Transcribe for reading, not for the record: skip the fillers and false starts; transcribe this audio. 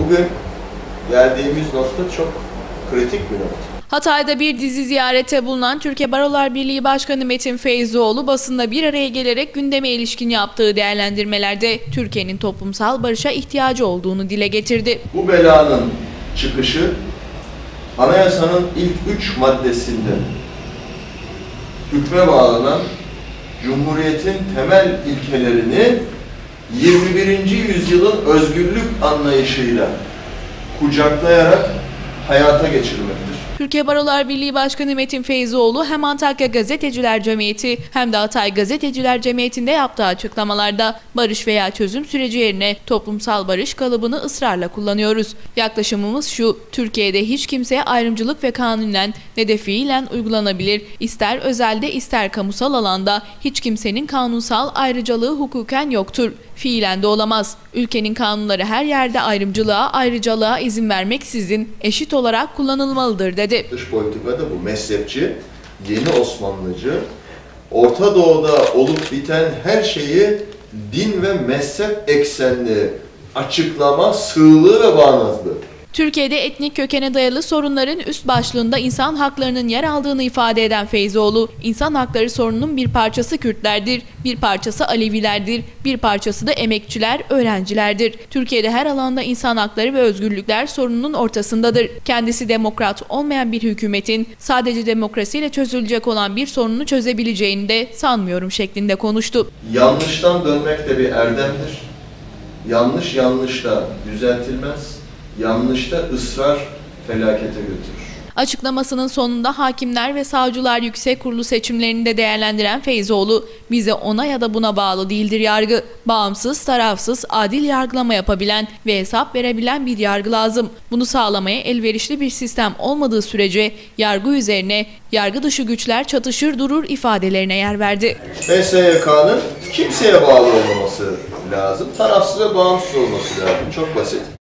Bugün geldiğimiz nokta çok kritik bir nokta. Hatay'da bir dizi ziyarete bulunan Türkiye Barolar Birliği Başkanı Metin Feyzoğlu basında bir araya gelerek gündeme ilişkin yaptığı değerlendirmelerde Türkiye'nin toplumsal barışa ihtiyacı olduğunu dile getirdi. Bu belanın çıkışı anayasanın ilk 3 maddesinde hükme bağlanan Cumhuriyet'in temel ilkelerini 21. yüzyılın özgürlük anlayışıyla kucaklayarak hayata geçirmektir. Türkiye Barolar Birliği Başkanı Metin Feyzoğlu hem Antakya Gazeteciler Cemiyeti hem de Hatay Gazeteciler Cemiyeti'nde yaptığı açıklamalarda barış veya çözüm süreci yerine toplumsal barış kalıbını ısrarla kullanıyoruz. Yaklaşımımız şu: Türkiye'de hiç kimseye ayrımcılık ve kanunen ne de fiilen uygulanabilir, ister özelde ister kamusal alanda hiç kimsenin kanunsal ayrıcalığı hukuken yoktur. Fiilen de olamaz. Ülkenin kanunları her yerde ayrımcılığa, ayrıcalığa izin vermeksizin eşit olarak kullanılmalıdır dedi. Dış politikada bu mezhepçi, yeni Osmanlıcı, Orta Doğu'da olup biten her şeyi din ve mezhep eksenli açıklama, sığlığı ve bağnazlığı. Türkiye'de etnik kökene dayalı sorunların üst başlığında insan haklarının yer aldığını ifade eden Feyzoğlu, insan hakları sorununun bir parçası Kürtlerdir, bir parçası Alevilerdir, bir parçası da emekçiler, öğrencilerdir. Türkiye'de her alanda insan hakları ve özgürlükler sorununun ortasındadır. Kendisi demokrat olmayan bir hükümetin sadece demokrasiyle çözülecek olan bir sorununu çözebileceğini de sanmıyorum şeklinde konuştu. Yanlıştan dönmek de bir erdemdir. Yanlış yanlışla düzeltilmez. Yanlışta ısrar felakete götürür. Açıklamasının sonunda Hakimler ve Savcılar Yüksek Kurulu seçimlerini de değerlendiren Feyzoğlu, bize ona ya da buna bağlı değildir yargı. Bağımsız, tarafsız, adil yargılama yapabilen ve hesap verebilen bir yargı lazım. Bunu sağlamaya elverişli bir sistem olmadığı sürece yargı üzerine yargı dışı güçler çatışır durur ifadelerine yer verdi. MSYK'nın kimseye bağlı olmaması lazım. Tarafsız ve bağımsız olması lazım. Çok basit.